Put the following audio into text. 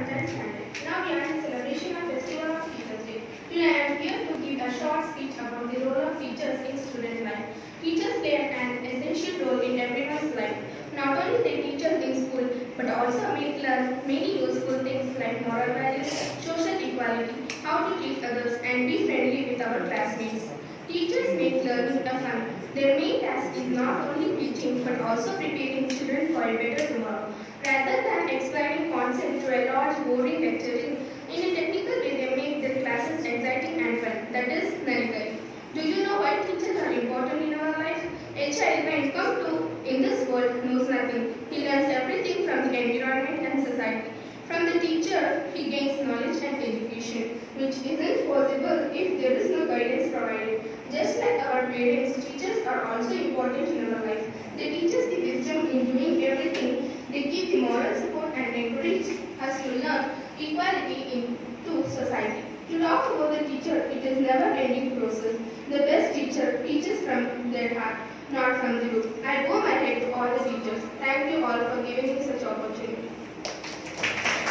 10th standard. Now we are in celebration of Festival of Teachers Day. Today I am here to give a short speech about the role of teachers in student life. Teachers play an essential role in everyone's life. Not only they teach us in school, but also make learn many useful things like moral values, social equality, how to treat others, and be friendly with our classmates. Teachers make learning fun. Their main task is not only teaching but also preparing children for a better tomorrow. Rather than explaining concepts to a large boring lecturing, in a technical way they make their classes exciting and fun. That is Narikari. Do you know why teachers are important in our life? A child when come to in this world knows nothing. He learns everything from the environment and society. From the teacher, he gains knowledge and education, which isn't possible if there is no guidance provided. Just like our parents, teachers are also important in our life. They teach us the wisdom in doing everything. They give the moral support and encourage us to learn equality into society. To talk about the teacher, it is never-ending process. The best teacher teaches from their heart, not from the book. I bow my head to all the teachers. Thank you all for giving me such opportunity.